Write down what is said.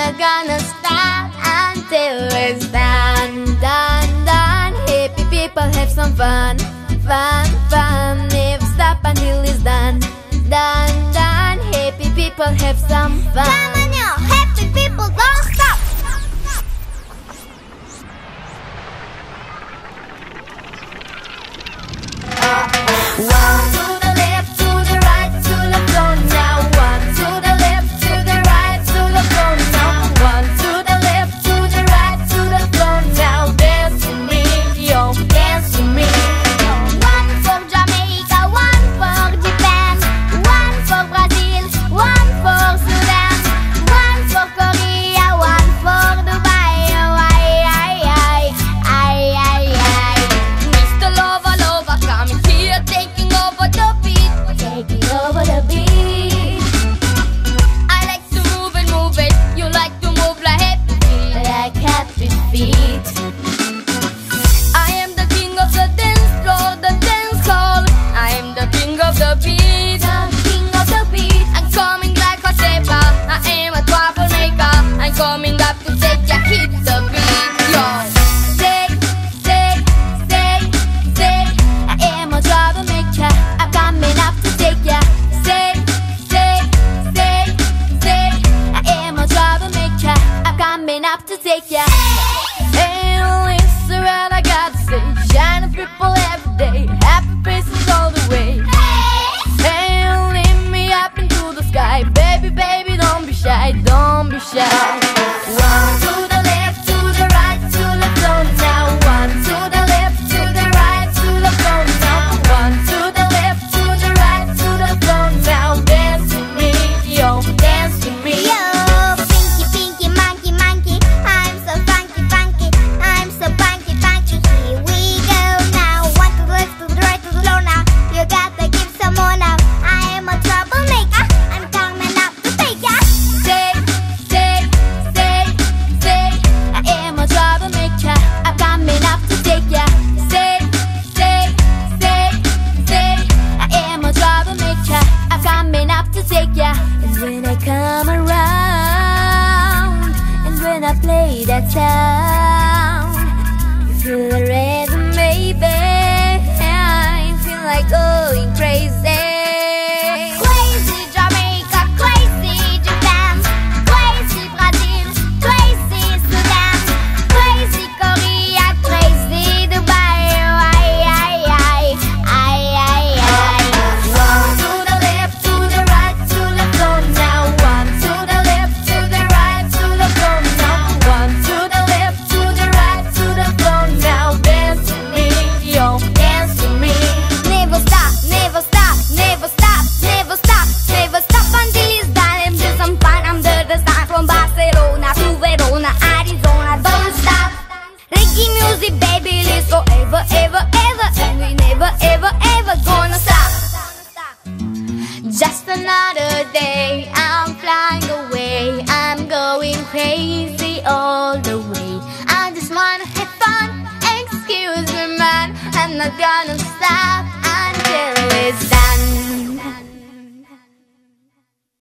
not gonna stop until it's done, done, done. Happy people have some fun, fun, fun. Never stop until it's done, done, done. Happy people have some fun. Come on now, happy people don't stop. One to the left, to the right, to the floor now. One to the left, to the right, to the floor now. One to the left, to the right, to the floor now. Dance to me, yo, dance to me. One for Jamaica, one for Japan, one for Brazil, one for Sudan, one for Korea, one for Dubai. Oh, Mr. Lover, Lover, coming here, taking over the beat, taking over the beat. I like to move it, you like to move like happy feet. I am the king of the dance floor, the dance hall. I am the king of the beat, the king of the beat. I'm coming like a saber, I am a troublemaker. I'm coming up to take ya, hit the beat, yo. Say, say, say, say, I am a troublemaker. I'm coming up to take ya. Say, say, say, say, I am a troublemaker. I'm coming up to take ya. Hey, listen what I gotta say. Shining people every day, happy faces all the way. Hey, lift me up into the sky, baby, baby, don't be shy, don't be shy. One to the left, to the right, to the floor now. One to the left, to the right, to the floor now. One to the left, to the right, to the floor now. Dance to me, yo, dance to me. yo, pinky, pinky, monkey, monkey. I'm so funky, funky. I'm so funky, funky. Here we go now. One to the left, to the right, to the floor now. You gotta give some more now. I am a troublemaker. I'm coming up to take ya. Say, say, say, say, I am a troublemaker. I'm coming up to take ya. Say, say, say, say, I am a troublemaker. I'm coming up to take ya. And when I come around, and when I play that sound, you feel the rhythm, baby. I feel like going crazy. Crazy Jamaica, crazy Japan, crazy Brazil, crazy Sudan, crazy Korea, crazy Dubai. One to the left, to the right, to the floor now. One to the left, to the right, to the floor now. One to the left, to the right, to the floor now. Dance to me, yo, dance to me. Never stop, never stop, never stop, never stop, never stop until it's done. And do some fun under the sun from Barcelona to Verona, Arizona. Don't stop. Reggae music, baby, lives forever, ever, ever, and we never, ever, ever gonna stop. Just another day, I'm flying away. I'm going crazy all the way. I just wanna have fun. Excuse me, man, I'm not gonna stop